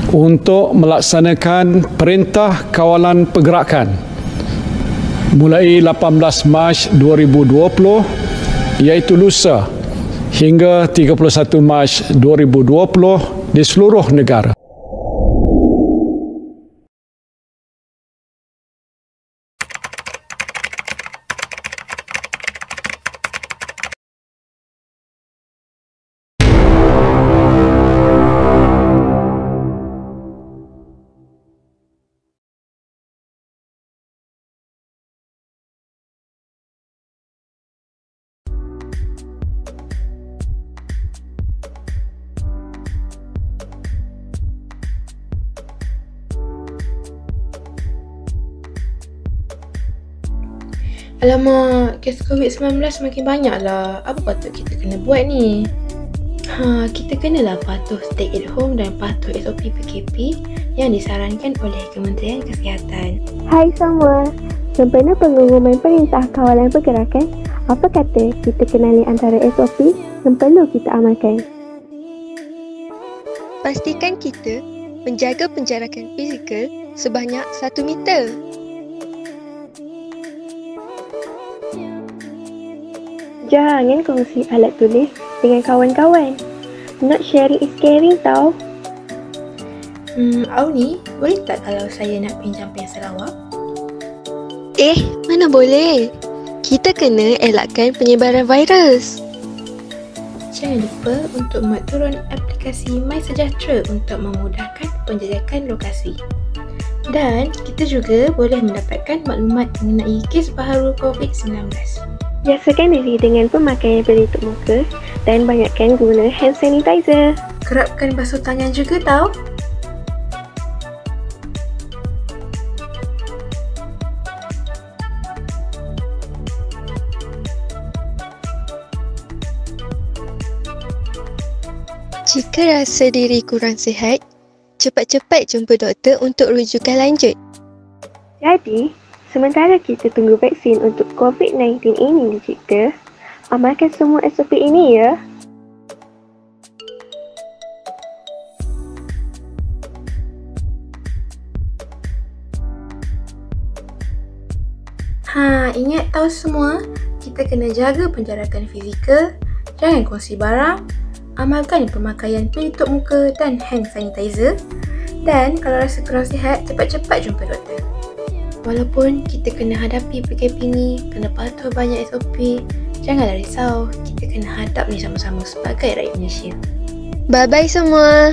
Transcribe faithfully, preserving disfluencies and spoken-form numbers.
untuk melaksanakan Perintah Kawalan Pergerakan mulai lapan belas Mac dua ribu dua puluh iaitu lusa hingga tiga puluh satu Mac dua ribu dua puluh di seluruh negara. Alamak, kes covid sembilan belas makin banyak lah. Apa patut kita kena buat ni? Ha, kita kenalah patuh stay at home dan patuh S O P P K P yang disarankan oleh Kementerian Kesihatan. Hai semua, sempena pengumuman Perintah Kawalan Pergerakan, apa kata kita kenali antara S O P yang perlu kita amalkan? Pastikan kita menjaga penjarakan fizikal sebanyak satu meter. Jangan kongsi alat tulis dengan kawan-kawan. Not sharing is caring tau. Hmm, Auni, boleh tak kalau saya nak pinjam pensel awak? Eh, mana boleh? Kita kena elakkan penyebaran virus. Jangan lupa untuk muat turun aplikasi MySejahtera untuk memudahkan penjajakan lokasi. Dan kita juga boleh mendapatkan maklumat mengenai kes baharu covid sembilan belas. Biasakan diri dengan pemakaian pelitup muka dan banyakkan guna hand sanitizer. Kerapkan basuh tangan juga tau. Jika rasa diri kurang sihat, cepat-cepat jumpa doktor untuk rujukan lanjut. Jadi, sementara kita tunggu vaksin untuk covid sembilan belas ini dicipta, amalkan semua S O P ini ya. Ha, ingat tahu semua, kita kena jaga penjarakan fizikal, jangan kongsi barang, amalkan pemakaian pelitup muka dan hand sanitizer, dan kalau rasa kurang sihat, cepat-cepat jumpa doktor. Walaupun kita kena hadapi P K P ni, kena patuh banyak S O P, janganlah risau, kita kena hadap ni sama-sama sebagai rakyat Malaysia. Bye-bye semua.